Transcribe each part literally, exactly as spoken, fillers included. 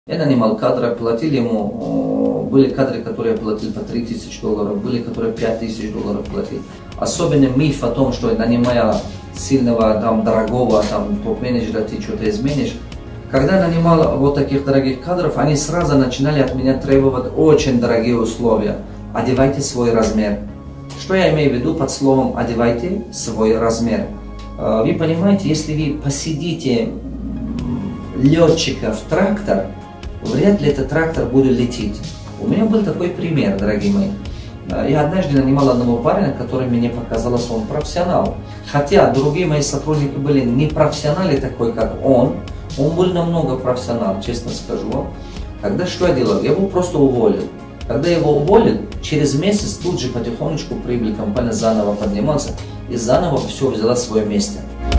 Я нанимал кадра, платил ему, были кадры, которые я платил по три тысячи долларов, были, которые пять тысяч долларов платил. Особенно миф о том, что нанимая сильного, там, дорогого там, топ-менеджера, ты что-то изменишь. Когда я нанимал вот таких дорогих кадров, они сразу начинали от меня требовать очень дорогие условия. Одевайте свой размер. Что я имею в виду под словом «одевайте свой размер»? Вы понимаете, если вы посидите летчика в трактор, вряд ли этот трактор будет лететь. У меня был такой пример, дорогие мои. Я однажды нанимал одного парня, который мне показалось, он профессионал. Хотя другие мои сотрудники были не профессионалы такой, как он. Он был намного профессионал, честно скажу вам. Тогда что я делал? Я его просто уволил. Когда я его уволил, через месяц тут же потихонечку прибыль компания заново поднималась и заново все взяла свое место.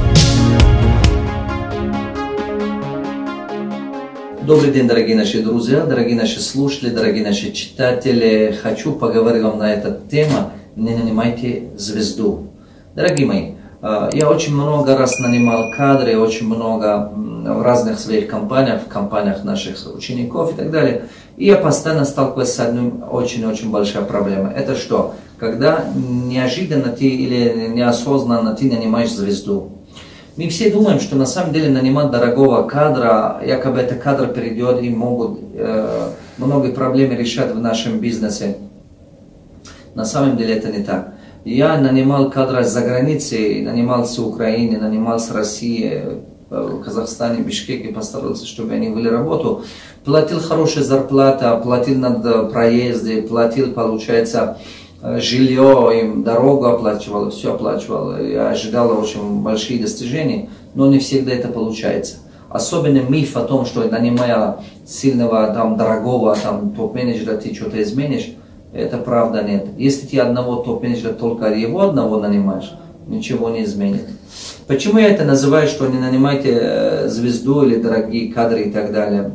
Добрый день, дорогие наши друзья, дорогие наши слушатели, дорогие наши читатели. Хочу поговорить вам на эту тему «Не нанимайте звезду». Дорогие мои, я очень много раз нанимал кадры, очень много в разных своих компаниях, в компаниях наших учеников и так далее. И я постоянно сталкиваюсь с одной очень-очень большой проблемой. Это что? Когда неожиданно ты или неосознанно ты нанимаешь звезду. Мы все думаем, что на самом деле нанимать дорогого кадра, якобы этот кадр перейдет и могут э, многие проблемы решать в нашем бизнесе. На самом деле это не так. Я нанимал кадра за границей, нанимал с Украины, нанимал с России, в Казахстане, Бишкеке, постарался, чтобы они вели работу. Платил хорошую зарплату, платил над проезды, платил, получается, жилье, им дорогу оплачивал, все оплачивал. Я ожидал очень большие достижения, но не всегда это получается. Особенно миф о том, что нанимая сильного, там, дорогого там, топ-менеджера, ты что-то изменишь, это правда нет. Если ты одного топ-менеджера, только его одного нанимаешь, ничего не изменит. Почему я это называю, что не нанимайте звезду или дорогие кадры и так далее?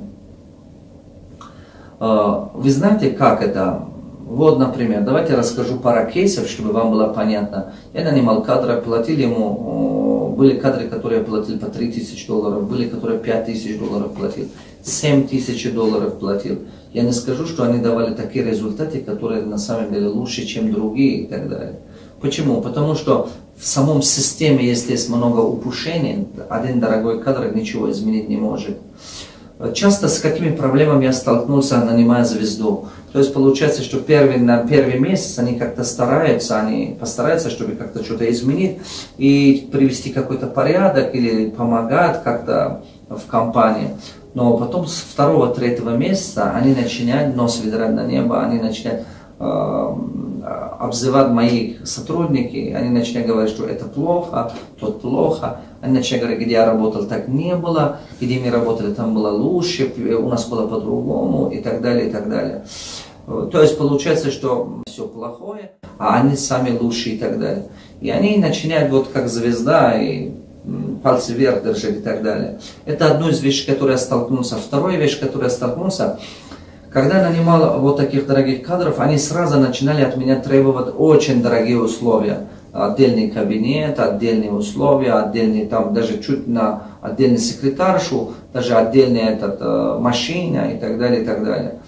Вы знаете, как это? Вот, например, давайте я расскажу пару кейсов, чтобы вам было понятно. Я нанимал кадра, платил ему, были кадры, которые я платил по три тысячи долларов, были, которые пять тысяч долларов платил, семь тысяч долларов платил. Я не скажу, что они давали такие результаты, которые на самом деле лучше, чем другие и так далее. Почему? Потому что в самом системе, если есть много упущений, один дорогой кадр ничего изменить не может. Часто с какими проблемами я столкнулся, нанимая звезду. То есть получается, что первый, на первый месяц они как-то стараются, они постараются, чтобы как-то что-то изменить и привести какой-то порядок или помогать как-то в компании. Но потом с второго, третьего месяца они начинают нос выдрать на небо, они начинают э, обзывать моих сотрудников, они начинают говорить, что это плохо, тот плохо. Они начинают говорить, где я работал, так не было, где мы работали, там было лучше, у нас было по-другому и так далее, и так далее. То есть получается, что все плохое, а они сами лучшие и так далее. И они начинают вот как звезда и пальцы вверх держать и так далее. Это одна из вещей, которой я столкнулся. Вторая вещь, которой я столкнулся, когда я нанимал вот таких дорогих кадров, они сразу начинали от меня требовать очень дорогие условия. Отдельный кабинет, отдельные условия, отдельный там даже чуть на отдельный секретаршу, даже отдельная этот, э, машина и так далее, и так далее.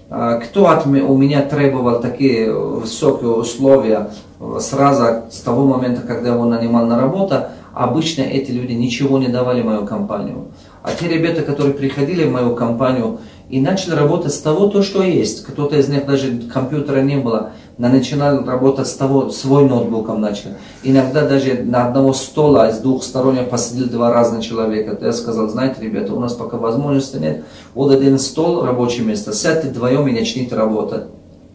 Кто от, у меня требовал такие высокие условия сразу с того момента, когда я его нанимал на работу, обычно эти люди ничего не давали в мою компанию. А те ребята, которые приходили в мою компанию и начали работать с того, то, что есть, кто-то из них даже компьютера не было, но начинал работать с того, свой ноутбуком начал. Иногда даже на одного стола с двух сторон посадили два разных человека. То я сказал, знаете, ребята, у нас пока возможности нет, вот один стол, рабочее место, сядьте вдвоем и начните работать.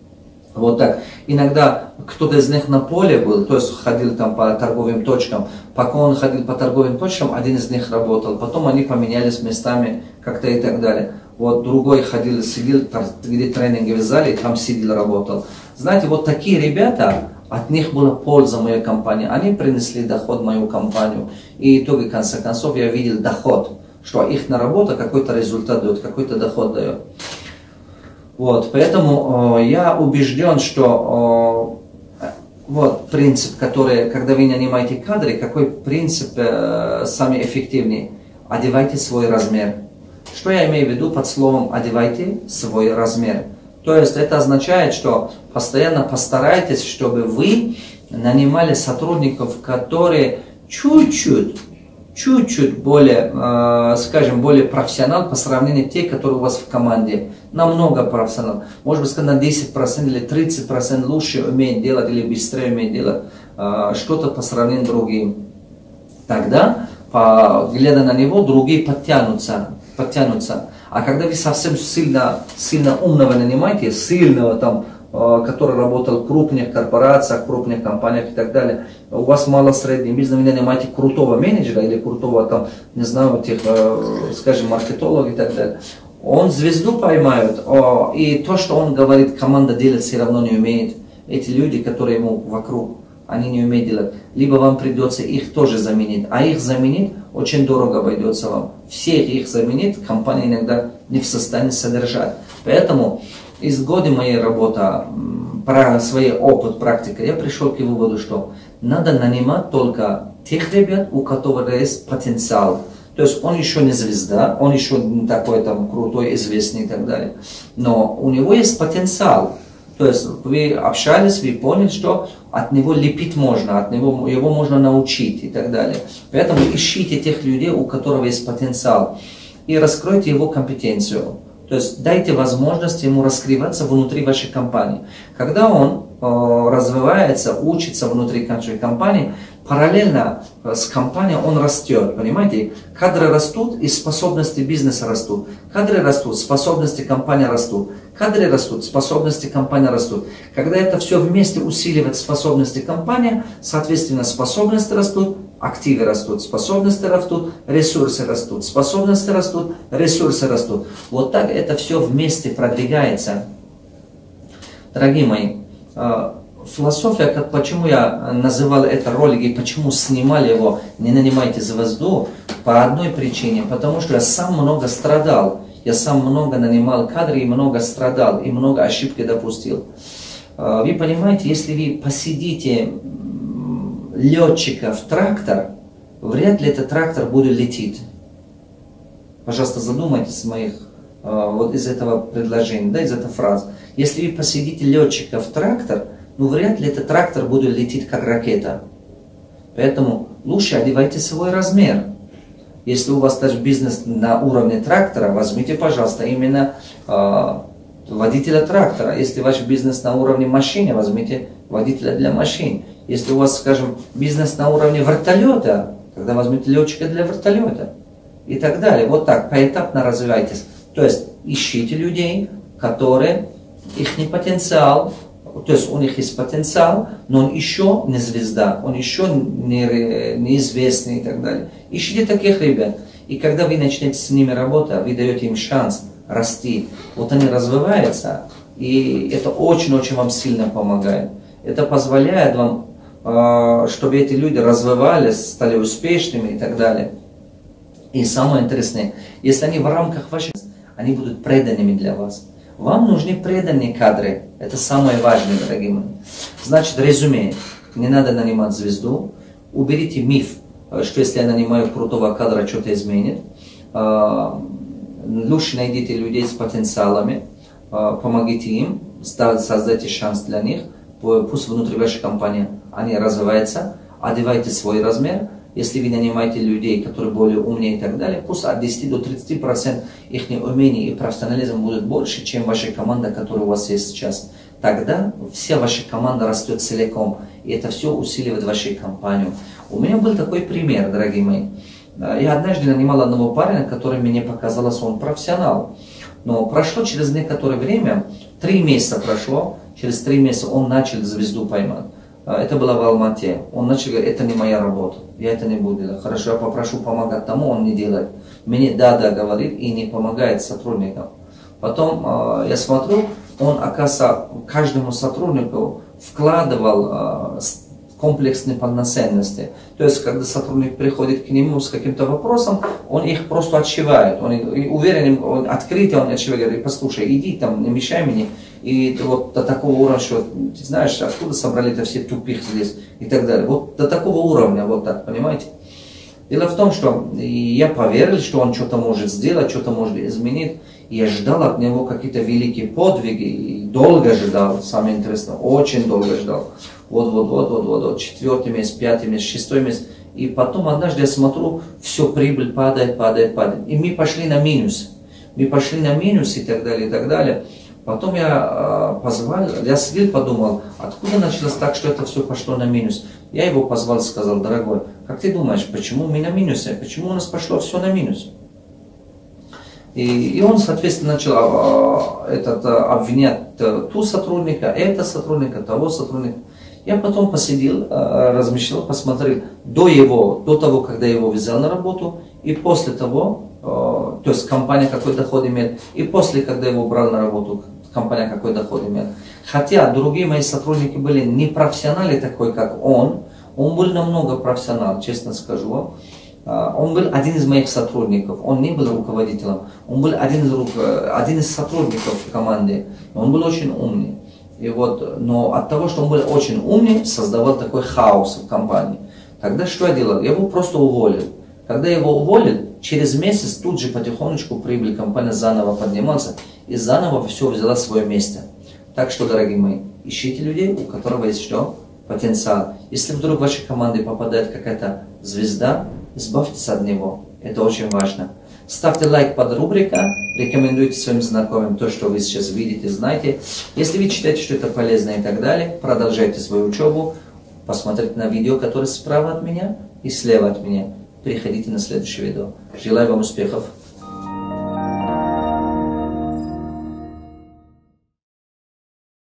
Вот так. Иногда кто-то из них на поле был, то есть ходил там по торговым точкам. Пока он ходил по торговым точкам, один из них работал. Потом они поменялись местами как-то и так далее. Вот другой ходил, сидел, где тренинги в зале, там сидел, работал. Знаете, вот такие ребята, от них была польза в моей компании. Они принесли доход в мою компанию. И в итоге, в конце концов, я видел доход, что их работа какой-то результат дает, какой-то доход дает. Вот, поэтому э, я убежден, что э, вот принцип, который, когда вы нанимаете кадры, какой принцип э, самый эффективный? Одевайте свой размер. Что я имею в виду под словом «одевайте свой размер»? То есть это означает, что постоянно постарайтесь, чтобы вы нанимали сотрудников, которые чуть-чуть, чуть-чуть более, э, скажем, более профессионал по сравнению с теми, которые у вас в команде. Намного профессионал. Может быть, на десять процентов или тридцать процентов лучше умеет делать или быстрее умеет делать э, что-то по сравнению с другим. Тогда, по, глядя на него, другие подтянутся. подтянутся. А когда вы совсем сильно, сильно умного нанимаете, сильного там, который работал в крупных корпорациях, крупных компаниях и так далее, у вас мало средний бизнес, вы нанимаете крутого менеджера или крутого там, не знаю, тех, скажем, маркетолога и так далее. Он звезду поймает, и то, что он говорит, команда делать все равно не умеет. Эти люди, которые ему вокруг, они не умеют делать. Либо вам придется их тоже заменить, а их заменить очень дорого обойдется вам. Всех их заменить компания иногда не в состоянии содержать. Поэтому из года моей работы, про свой опыт, практика, я пришел к выводу, что надо нанимать только тех ребят, у которых есть потенциал. То есть он еще не звезда, он еще не такой там крутой, известный и так далее. Но у него есть потенциал. То есть вы общались, вы поняли, что от него лепить можно, от него его можно научить и так далее. Поэтому ищите тех людей, у которых есть потенциал, и раскройте его компетенцию. То есть дайте возможность ему раскрываться внутри вашей компании. Когда он э, развивается, учится внутри вашей компании, параллельно с компанией он растет, понимаете? Кадры растут и способности бизнеса растут. Кадры растут, способности компании растут. Кадры растут, способности компании растут. Когда это все вместе усиливает способности компании, соответственно, способности растут, активы растут, способности растут, ресурсы растут, способности растут, ресурсы растут. Вот так это все вместе продвигается. Дорогие мои, философия, как, почему я называл это ролик и почему снимали его «Не нанимайте звезду», по одной причине, потому что я сам много страдал. Я сам много нанимал кадры и много страдал, и много ошибок допустил. Вы понимаете, если вы посидите летчика в трактор, вряд ли этот трактор будет лететь. Пожалуйста, задумайтесь моих, вот из этого предложения, да, из этой фразы. Если вы посидите летчика в трактор, ну вряд ли этот трактор будет лететь как ракета. Поэтому лучше одевайте свой размер. Если у вас даже бизнес на уровне трактора, возьмите, пожалуйста, именно э, водителя трактора. Если ваш бизнес на уровне машины, возьмите водителя для машин. Если у вас, скажем, бизнес на уровне вертолета, тогда возьмите летчика для вертолета. И так далее. Вот так, поэтапно развивайтесь. То есть ищите людей, которые, их не потенциал, то есть у них есть потенциал, но он еще не звезда, он еще не, неизвестный и так далее. Ищите таких ребят. И когда вы начнете с ними работать, вы даете им шанс расти. Вот они развиваются, и это очень-очень вам сильно помогает. Это позволяет вам, чтобы эти люди развивались, стали успешными и так далее. И самое интересное, если они в рамках вашей, они будут преданными для вас. Вам нужны преданные кадры. Это самое важное, дорогие мои. Значит, резюме. Не надо нанимать звезду. Уберите миф, что если я нанимаю крутого кадра, что-то изменит. Лучше найдите людей с потенциалами. Помогите им. Создайте шанс для них. Пусть внутри вашей компании они развиваются. Одевайте свой размер. Если вы нанимаете людей, которые более умнее и так далее, пусть от десяти до тридцати процентов их умений и профессионализм будет больше, чем ваша команда, которая у вас есть сейчас. Тогда вся ваша команда растет целиком, и это все усиливает вашу компанию. У меня был такой пример, дорогие мои. Я однажды нанимал одного парня, который мне показалось, он профессионал. Но прошло через некоторое время, три месяца прошло, через три месяца он начал звезду поймать. Это было в Алмате. Он начал говорить, это не моя работа, я это не буду делать. Хорошо, я попрошу помогать тому, он не делает. Мне да-да говорит и не помогает сотрудникам. Потом э, я смотрю, он, оказывается, каждому сотруднику вкладывал э, комплексные полноценности. То есть, когда сотрудник приходит к нему с каким-то вопросом, он их просто отшивает. Он уверен, он открытый, он отшивает, говорит, послушай, иди там, не мешай мне. И вот до такого уровня, что ты знаешь, откуда собрали это все тупик здесь и так далее. Вот до такого уровня, вот так, понимаете? Дело в том, что я поверил, что он что-то может сделать, что-то может изменить. И я ждал от него какие-то великие подвиги. И долго ждал, самое интересное, очень долго ждал. Вот, вот, вот, вот, вот, вот, четвертый месяц, пятый месяц, шестой месяц. И потом однажды я смотрю, все, прибыль падает, падает, падает. И мы пошли на минус. Мы пошли на минус и так далее, и так далее. Потом я э, позвал, я сидел, подумал, откуда началось так, что это все пошло на минус. Я его позвал, сказал: дорогой, как ты думаешь, почему мы на минусе, почему у нас пошло все на минус? И, и он, соответственно, начал э, этот, э, обвинять э, ту сотрудника, это сотрудника, того сотрудника. Я потом посидел, э, размышлял, посмотрел до его, до того, когда я его взял на работу, и после того, э, то есть компания какой доход имеет, и после, когда его брал на работу, компания какой доход имеет. Хотя другие мои сотрудники были не профессионалы такой, как он, он был намного профессионал, честно скажу вам. Он был один из моих сотрудников, он не был руководителем, он был один из, один из сотрудников в команде, он был очень умный. И вот, но от того, что он был очень умный, создавал такой хаос в компании. Тогда что я делал? Я его просто уволил. Когда я его уволил, через месяц тут же потихонечку прибыль компании заново поднимался, и заново все взяла свое место. Так что, дорогие мои, ищите людей, у которого есть что? Потенциал. Если вдруг в вашей команде попадает какая-то звезда, избавьтесь от него. Это очень важно. Ставьте лайк под рубрикой, рекомендуйте своим знакомым то, что вы сейчас видите, знаете. Если вы считаете, что это полезно и так далее, продолжайте свою учебу. Посмотрите на видео, которое справа от меня и слева от меня. Переходите на следующее видео. Желаю вам успехов.